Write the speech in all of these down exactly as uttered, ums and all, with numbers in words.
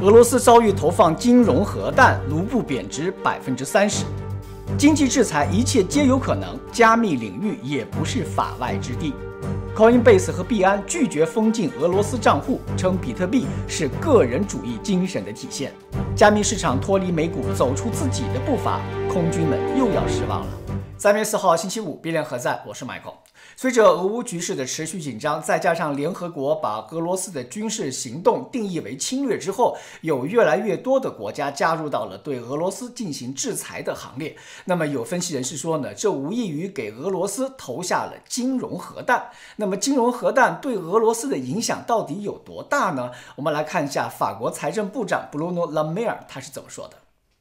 俄罗斯遭遇投放金融核弹，卢布贬值百分之三十。经济制裁一切皆有可能，加密领域也不是法外之地。Coinbase 和币安拒绝封禁俄罗斯账户，称比特币是个人主义精神的体现。加密市场脱离美股，走出自己的步伐，空军们又要失望了。三月四号星期五，必联何在？我是 Michael。随着俄乌局势的持续紧张，再加上联合国把俄罗斯的军事行动定义为侵略之后，有越来越多的国家加入到了对俄罗斯进行制裁的行列。那么有分析人士说呢，这无异于给俄罗斯投下了金融核弹。那么金融核弹对俄罗斯的影响到底有多大呢？我们来看一下法国财政部长 Bruno Le Maire 他是怎么说的。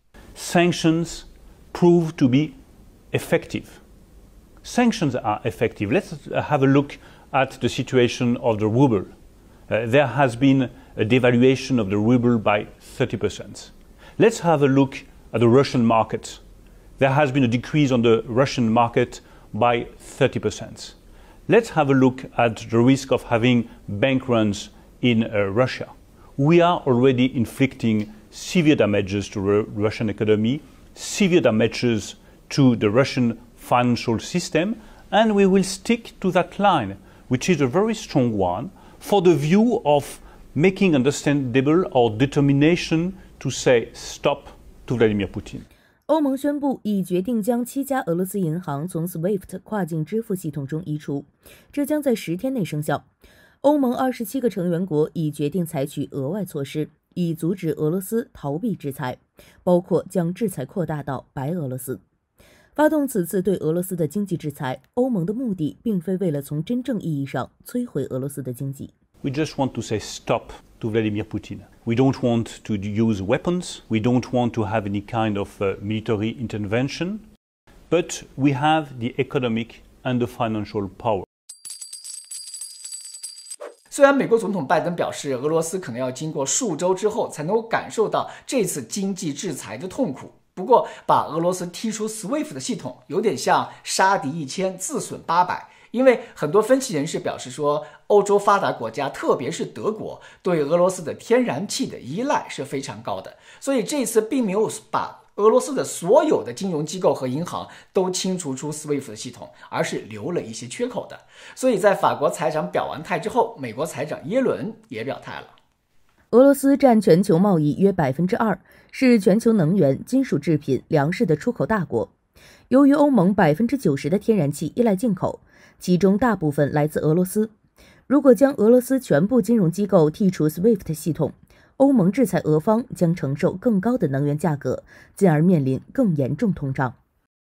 Sanctions prove to be effective. Sanctions are effective. Let's have a look at the situation of the ruble. Uh, there has been a devaluation of the ruble by thirty percent. Let's have a look at the Russian market. There has been a decrease on the Russian market by thirty percent. Let's have a look at the risk of having bank runs in uh, Russia. We are already inflicting severe damages to the Russian economy, severe damages to the Russian financial system, and we will stick to that line, which is a very strong one, for the view of making understandable our determination to say stop to Vladimir Putin. 欧盟宣布已决定将七家俄罗斯银行从 SWIFT 跨境支付系统中移除，这将在十天内生效。欧盟二十七个成员国已决定采取额外措施，以阻止俄罗斯逃避制裁，包括将制裁扩大到白俄罗斯。发动此次对俄罗斯的经济制裁，欧盟的目的并非为了从真正意义上摧毁俄罗斯的经济。 We just want to say stop to Vladimir Putin. We don't want to use weapons. We don't want to have any kind of uh, military intervention. But we have the economic and the financial power. 虽然美国总统拜登表示，俄罗斯可能要经过数周之后才能够感受到这次经济制裁的痛苦。不过，把俄罗斯踢出 SWIFT 的系统，有点像杀敌一千，自损八百。因为很多分析人士表示说，欧洲发达国家，特别是德国，对俄罗斯的天然气的依赖是非常高的，所以这次并没有把俄罗斯的所有的金融机构和银行都清除出 SWIFT 的系统，而是留了一些缺口的。所以在法国财长表完态之后，美国财长耶伦也表态了。 俄罗斯占全球贸易约百分之二，是全球能源、金属制品、粮食的出口大国。由于欧盟百分之九十的天然气依赖进口，其中大部分来自俄罗斯。如果将俄罗斯全部金融机构剔除 SWIFT 系统，欧盟制裁俄方将承受更高的能源价格，进而面临更严重通胀。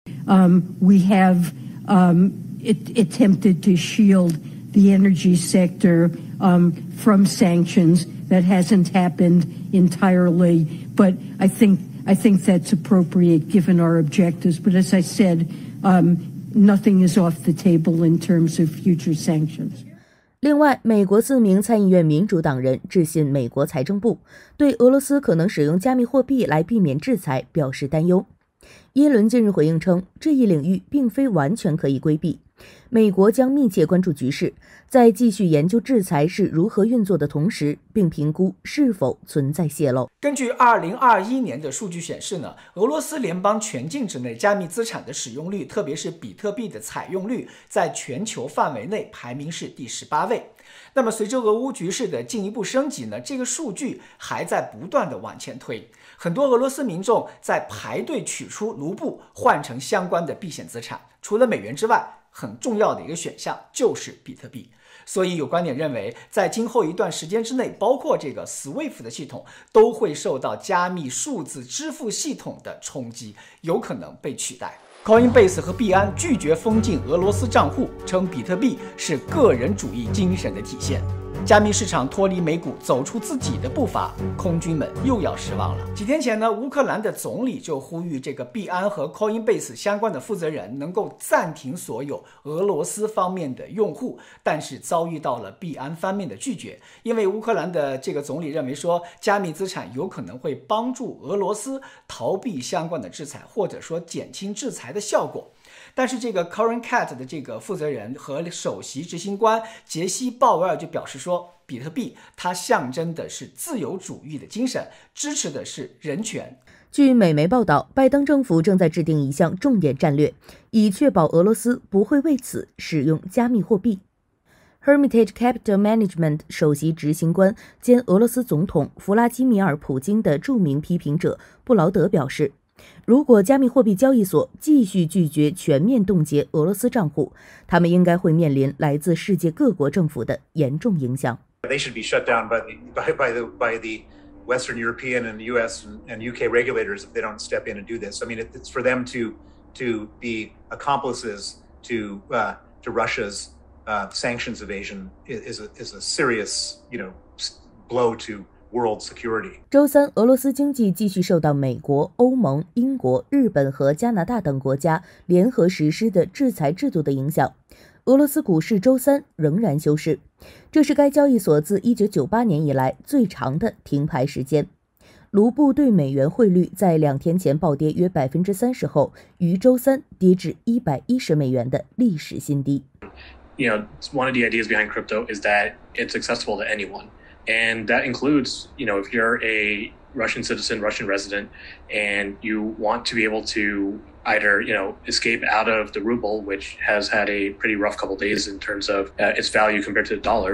Um, we have um, it, attempted to shield the energy sector um, from sanctions. That hasn't happened entirely, but I think I think that's appropriate given our objectives. But as I said, um, nothing is off the table in terms of future sanctions. 另外，美国四名参议院民主党人致信美国财政部，对俄罗斯可能使用加密货币来避免制裁表示担忧。耶伦近日回应称，这一领域并非完全可以规避。美国将密切关注局势，在继续研究制裁是如何运作的同时，并评估是否存在泄漏。 根据二零二一年的数据显示呢，俄罗斯联邦全境之内加密资产的使用率，特别是比特币的采用率，在全球范围内排名是第十八位。那么随着俄乌局势的进一步升级呢，这个数据还在不断的往前推。很多俄罗斯民众在排队取出卢布，换成相关的避险资产。除了美元之外，很重要的一个选项就是比特币。所以有观点认为，在今后一段时间之内，包括这个 SWIFT 的系统都会受到加密数字支付系统的冲击，有可能被取代。Coinbase 和币安拒绝封禁俄罗斯账户，称比特币是个人主义精神的体现。加密市场脱离美股，走出自己的步伐，空军们又要失望了。几天前呢，乌克兰的总理就呼吁这个币安和 Coinbase 相关的负责人能够暂停所有俄罗斯方面的用户，但是遭遇到了币安方面的拒绝，因为乌克兰的这个总理认为说，加密资产有可能会帮助俄罗斯逃避相关的制裁，或者说减轻制裁的效果。但是这个 CurrentCat 的这个负责人和首席执行官杰西·鲍威尔就表示说， 比特币它象征的是自由主义的精神，支持的是人权。 据美媒报道，拜登政府正在制定一项重点战略，以确保俄罗斯不会为此使用加密货币。Hermitage Capital Management 首席执行官兼俄罗斯总统弗拉基米尔·普京的著名批评者布劳德表示，如果加密货币交易所继续拒绝全面冻结俄罗斯账户，他们应该会面临来自世界各国政府的严重影响。 They should be shut down by the by, by the by the Western European and U S and, and U K regulators if they don't step in and do this. I mean, it, it's for them to to be accomplices to uh, to Russia's uh, sanctions evasion is a is a serious, you know, blow to world security. 周三，俄罗斯经济继续受到美国、欧盟、英国、日本和加拿大等国家联合实施的制裁制度的影响。俄罗斯股市周三仍然休市，这是该交易所自一九九八年以来最长的停牌时间。卢布对美元汇率在两天前暴跌约百分之三十后，于周三跌至一百一十美元的历史新低。 You know, one of the ideas behind crypto is that it's accessible to anyone, and that includes, you know, if you're a Russian citizen, Russian resident, and you want to be able to either, you know, escape out of the ruble, which has had a pretty rough couple days in terms of uh, its value compared to the dollar.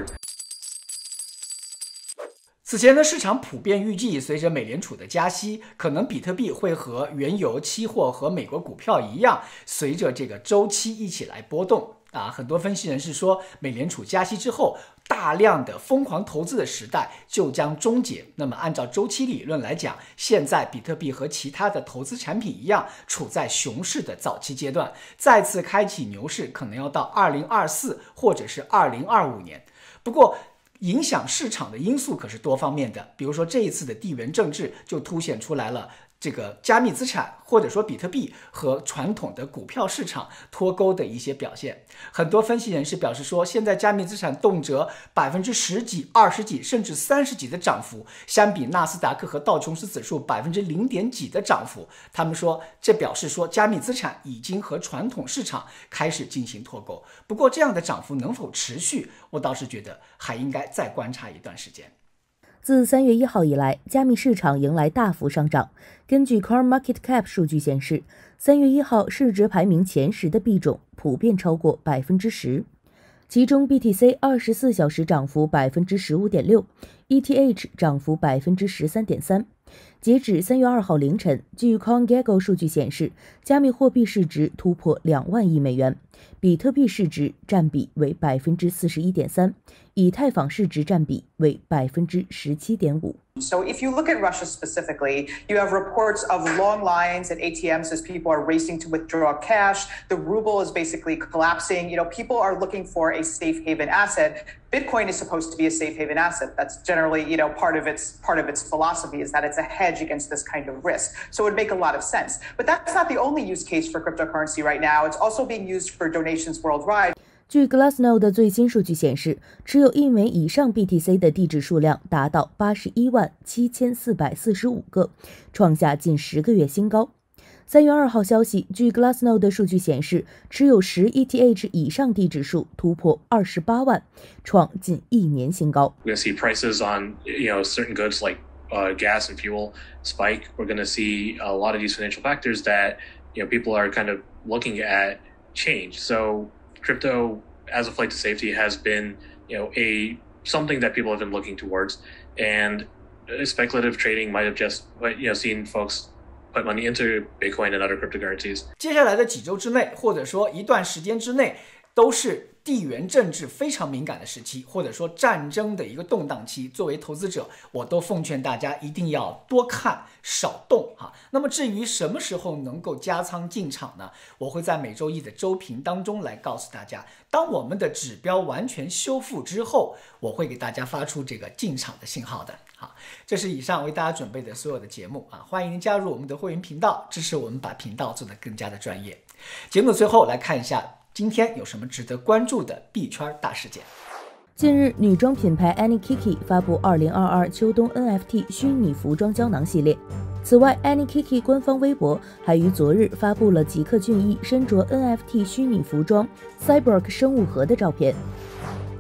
此前呢，市场普遍预计，随着美联储的加息，可能比特币会和原油期货和美国股票一样，随着这个周期一起来波动。啊，很多分析人士说，美联储加息之后，大量的疯狂投资的时代就将终结。那么按照周期理论来讲，现在比特币和其他的投资产品一样，处在熊市的早期阶段，再次开启牛市可能要到二零二四或者是二零二五年。不过影响市场的因素可是多方面的，比如说这一次的地缘政治就凸显出来了这个加密资产或者说比特币和传统的股票市场脱钩的一些表现。很多分析人士表示说，现在加密资产动辄百分之十几、二十几甚至三十几的涨幅，相比纳斯达克和道琼斯指数百分之零点几的涨幅，他们说这表示说加密资产已经和传统市场开始进行脱钩。不过这样的涨幅能否持续，我倒是觉得还应该再观察一段时间。 自三月一号以来，加密市场迎来大幅上涨。根据 CoinMarketCap 数据显示，三月一号市值排名前十的币种普遍超过百分之十，其中 B T C 二十四小时涨幅百分之十五点六 ，E T H 涨幅百分之十三点三。截止三月二号凌晨，据 CoinGecko 数据显示，加密货币市值突破两万亿美元，比特币市值占比为百分之四十一点三，以太坊市值占比为百分之十七点五。 So if you look at Russia specifically, you have reports of long lines at A T Ms as people are racing to withdraw cash. The ruble is basically collapsing. You know, people are looking for a safe haven asset. Bitcoin is supposed to be a safe haven asset. That's generally, you know, part of its part of its philosophy is that it's a hedge against this kind of risk. So it would make a lot of sense. But that's not the only use case for cryptocurrency right now. It's also being used for donations worldwide. 据 Glassnode 的最新数据显示，持有一枚以上 B T C 的地址数量达到八十一万七千四百四十五个，创下近十个月新高。三月二号消息，据 Glassnode 的数据显示，持有十 E T H 以上地址数突破二十八万，创近一年新高。 We're going to see prices on, you know, certain goods like uh, gas and fuel spike. We're going to see a lot of these financial factors that, you know, people are kind of looking at change. So crypto as a flight to safety has been, you know, a something that people have been looking towards, and speculative trading might have just, you know, seen folks put money into Bitcoin and other cryptocurrencies. 接下来的几周之内，或者说一段时间之内，都是地缘政治非常敏感的时期，或者说战争的一个动荡期。作为投资者，我都奉劝大家一定要多看少动哈。那么至于什么时候能够加仓进场呢？我会在每周一的周评当中来告诉大家。当我们的指标完全修复之后，我会给大家发出这个进场的信号的。好，这是以上为大家准备的所有的节目啊，欢迎您加入我们的会员频道，支持我们把频道做得更加的专业。节目的最后来看一下今天有什么值得关注的币圈大事件。 近日，女装品牌 Annie Kiki 发布二零二二秋冬 N F T 虚拟服装胶囊系列。此外 ，Annie Kiki 官方微博还于昨日发布了吉克隽逸身着 N F T 虚拟服装 Cyborg 生物盒的照片。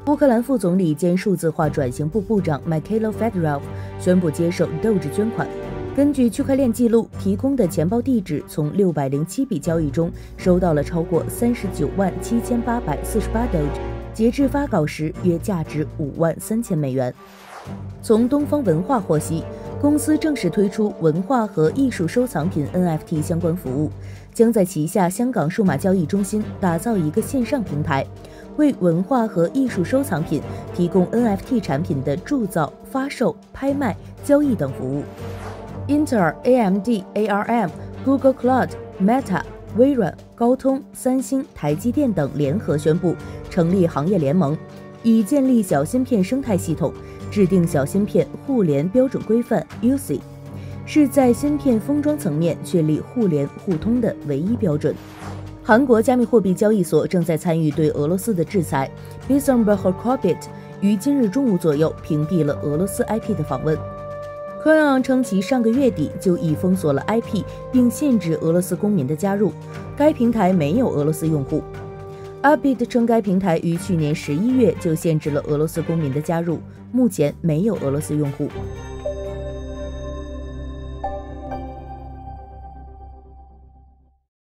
乌克兰副总理兼数字化转型部部长 Mikhailo Fedorov 宣布接受 Doge 捐款。根据区块链记录提供的钱包地址，从六百零七笔交易中收到了超过三十九万七千八百四十八 Doge， 截至发稿时约价值五万三千美元。从东方文化获悉，公司正式推出文化和艺术收藏品 N F T 相关服务，将在旗下香港数码交易中心打造一个线上平台，为文化和艺术收藏品提供 N F T 产品的铸造、发售、拍卖、交易等服务。英特尔、A M D、A R M、Google Cloud、Meta、微软、高通、三星、台积电等联合宣布成立行业联盟，以建立小芯片生态系统，制定小芯片互联标准规范 U C， 是在芯片封装层面确立互联互通的唯一标准。韩国加密货币交易所正在参与对俄罗斯的制裁 ，Bizonberg-Corbett 于今日中午左右屏蔽了俄罗斯 I P 的访问。科昂称其上个月底就已封锁了 I P， 并限制俄罗斯公民的加入，该平台没有俄罗斯用户。阿比 t 称该平台于去年十一月就限制了俄罗斯公民的加入，目前没有俄罗斯用户。